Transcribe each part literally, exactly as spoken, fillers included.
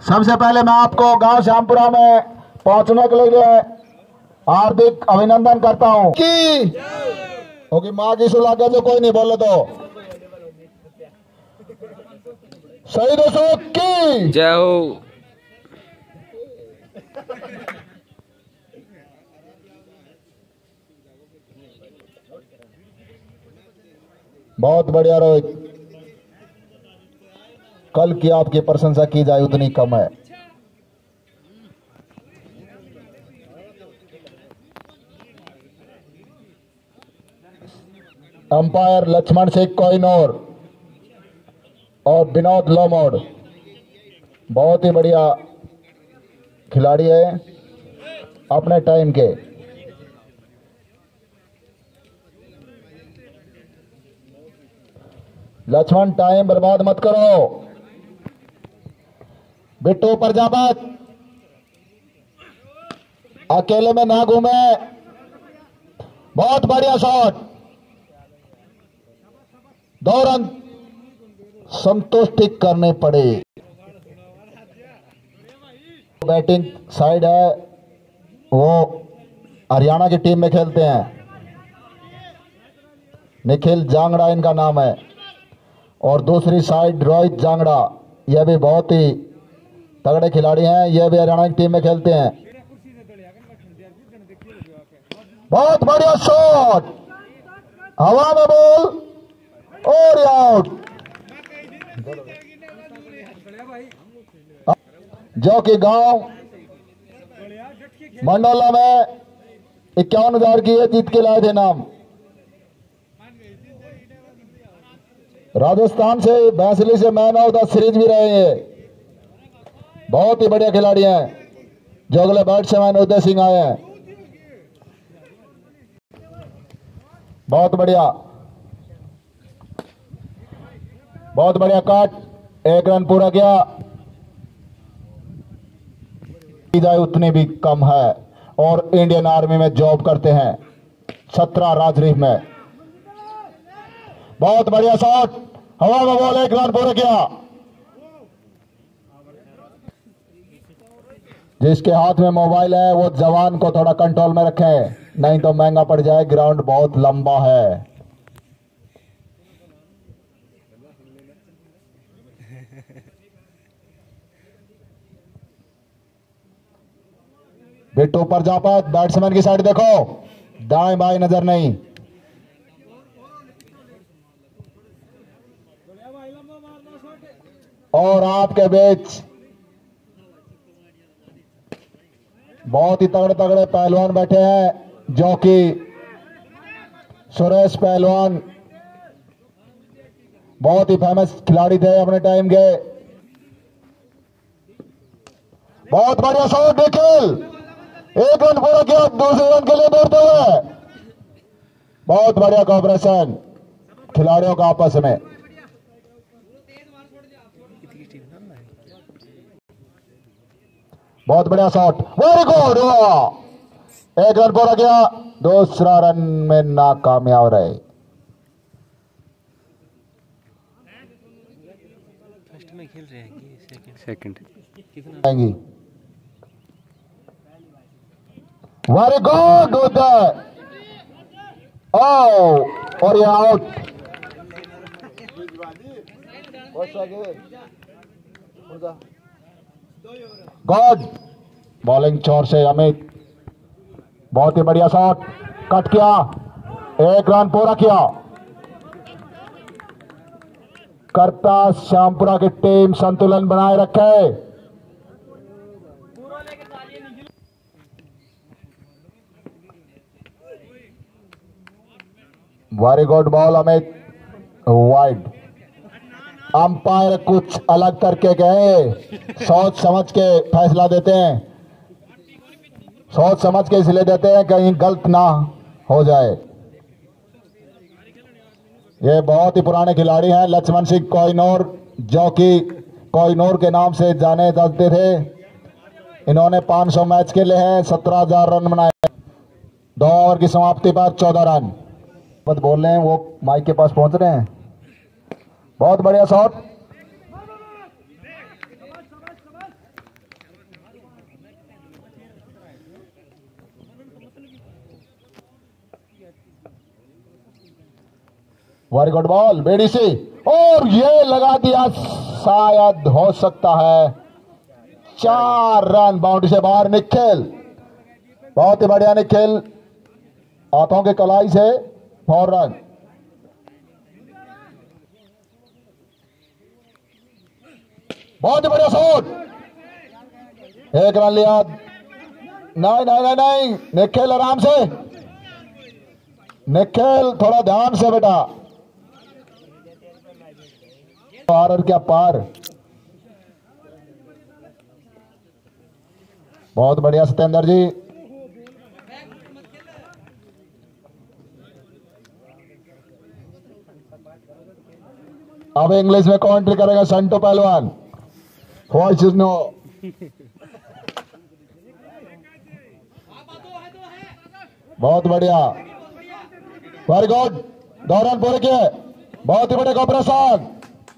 सबसे पहले मैं आपको गांव श्यामपुरा में पहुंचने के लिए हार्दिक अभिनंदन करता हूं कि क्योंकि माँ की सुला के जो कोई नहीं बोले तो शहीद अशोक की जय हो। बहुत बढ़िया रोहित, कल की आपकी प्रशंसा की जाए उतनी कम है। अंपायर लक्ष्मण सिंह कोहिनूर और विनोद लोमोड बहुत ही बढ़िया खिलाड़ी है अपने टाइम के। लक्ष्मण टाइम बर्बाद मत करो, बिट्टू प्रजापत अकेले में ना घूमे। बहुत बढ़िया शॉट, दो रन संतुष्टि करने पड़े। बैटिंग साइड है वो हरियाणा की टीम में खेलते हैं, निखिल जांगड़ा इनका नाम है, और दूसरी साइड रोहित जांगड़ा, यह भी बहुत ही तगड़े खिलाड़ी हैं, यह भी हरियाणा की टीम में खेलते हैं। बहुत बढ़िया शॉट, हवा में बॉल और आउट। जो कि गांव मंडोला में इक्यावन हजार की ये जीत के लाए थे नाम। राजस्थान से भैंसली से मैन ऑफ द सीरीज भी रहे हैं, बहुत ही बढ़िया खिलाड़ी हैं। जो अगले बैट्समैन उदय सिंह आए हैं, बहुत बढ़िया बहुत बढ़िया काट, एक रन पूरा किया जाए उतनी भी कम है, और इंडियन आर्मी में जॉब करते हैं छत्रा राजरीफ में। बहुत बढ़िया शॉट, हवा में बॉल, एक रन पूरा किया। जिसके हाथ में मोबाइल है वो जवान को थोड़ा कंट्रोल में रखें, नहीं तो महंगा पड़ जाए, ग्राउंड बहुत लंबा है। बिट्टू प्रजापत बैट्समैन की साइड देखो, दाएं बाएं नजर नहीं। और आपके बीच बहुत ही तगड़े तगड़े पहलवान बैठे हैं, जो कि सुरेश पहलवान बहुत ही फेमस खिलाड़ी थे अपने टाइम के। बहुत बढ़िया शॉट, निखिल एक रन पूरा किया दूसरे रन के लिए दौड़ते हुए। बहुत बढ़िया कॉपरेशन खिलाड़ियों का आपस में। बहुत बढ़िया शॉट, वेरी गुड, एक रन पूरा किया, दूसरा रन में नाकामयाब रहे। फर्स्ट में खेल रहे हैं, सेकंड सेकंड आएंगी। वेरी गुड उदय, ओ और ये आउट। गुड बॉलिंग चोर से अमित, बहुत ही बढ़िया शॉट, कट किया, एक रन पूरा किया। करता श्यामपुरा की टीम संतुलन बनाए रखे। Very good ball Amit, wide. Umpire कुछ अलग करके गए, सोच समझ के फैसला देते हैं, सोच समझ के इसलिए देते हैं कहीं गलत ना हो जाए। ये बहुत ही पुराने खिलाड़ी हैं, लक्ष्मण सिंह कोहिनूर, जो कि कोहिनूर के नाम से जाने जाते थे। इन्होंने पाँच सौ मैच खेले हैं, सत्रह हजार रन बनाए, दो ओवर की समाप्ति पर चौदह रन। बस बोल रहे हैं, वो माइक के पास पहुंच रहे हैं। बहुत बढ़िया shot, very good ball Bedi सी, और ये लगा दिया, शायद हो सकता है चार रन बाउंड्री से बाहर। निखिल, बहुत ही बढ़िया निखिल, हाथों के कलाई से फोर रन। बहुत ही बढ़िया शॉट, एक रन लिया। नहीं नहीं नहीं नहीं निखिल आराम से, निखिल थोड़ा ध्यान से बेटा। पार और क्या पार, बहुत बढ़िया सत्येंद्र जी। अब इंग्लिश में कॉन्ट्री करेगा संटो पहलवान। Voice is no. बहुत बढ़िया, वेरी गुड, दो रन पूरे किए, बहुत ही बड़े कॉपरेशन।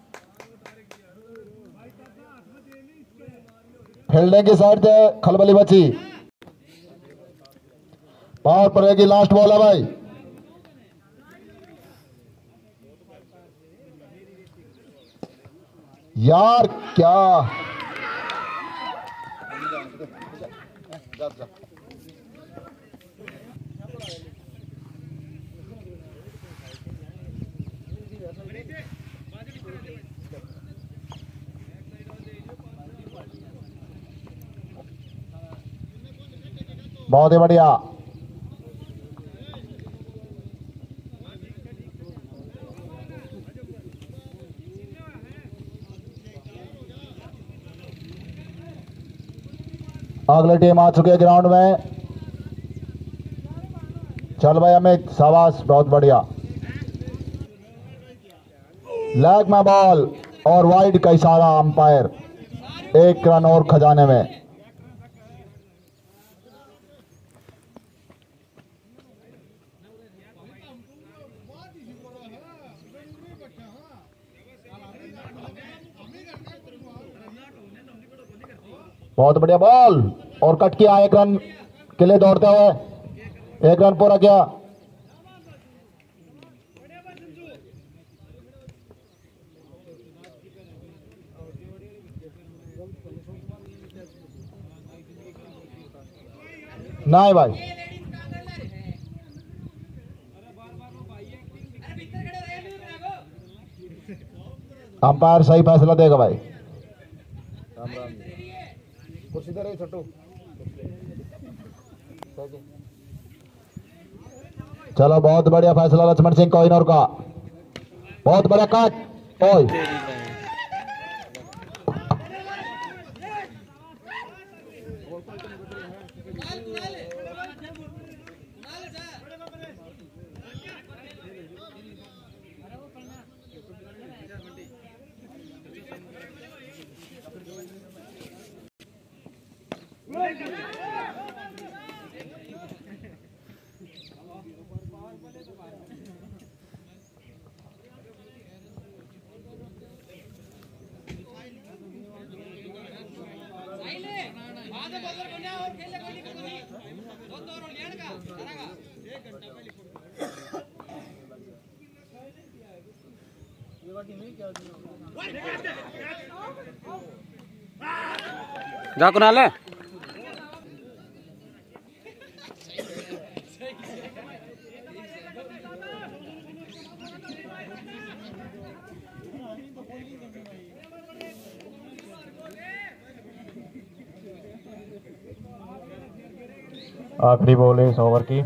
फील्डिंग की साइड से खलबली बची। पावर प्ले की लास्ट बॉल है भाई। यार क्या बहुत ही बढ़िया। अगले टीम आ चुके ग्राउंड में। चल भाई अमित, शाबाश, बहुत बढ़िया। लेग में बॉल और वाइड का इशारा अंपायर, एक रन और खजाने में। बहुत बढ़िया बॉल और कट किया, एक रन के लिए दौड़ते हुए, एक रन पूरा किया। नहीं भाई, अंपायर सही फैसला देगा भाई। छोटू, चलो बहुत बढ़िया फैसला लक्ष्मण सिंह कोहिनूर का, बहुत बढ़िया कट। ओए जा कुनाल है। आखिरी बॉल है इस ओवर की।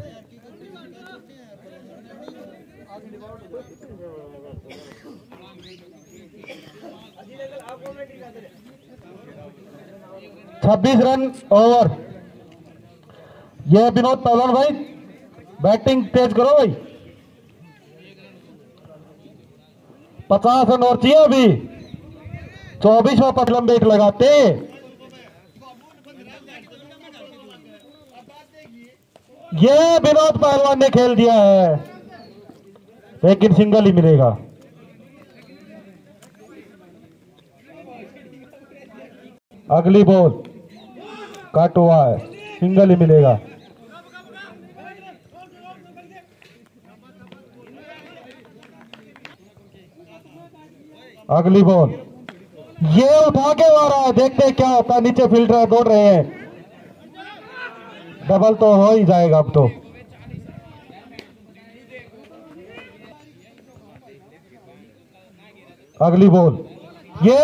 छब्बीस रन ओवर। ये विनोद पहलवान भाई, बैटिंग तेज करो भाई। पचास रन और चाहिए अभी, चौबीसवां पतलम बेट लगाते। ये विनोद पहलवान ने खेल दिया है, लेकिन सिंगल ही मिलेगा। अगली बॉल कट हुआ है, सिंगल ही मिलेगा। अगली बॉल, ये उठा के मारा है, देखते हैं क्या होता है। नीचे फील्डर दौड़ रहे हैं, डबल तो हो ही जाएगा अब तो। अगली बॉल, ये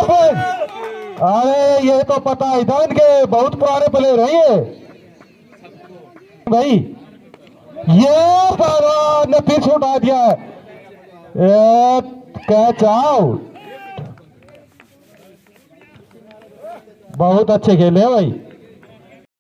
अरे ये तो पता ही था इनके, बहुत पुराने प्लेयर हैं ये भाई। ये पर ने फिर उठा दिया है, कैच आउट। बहुत अच्छे खेले हैं भाई।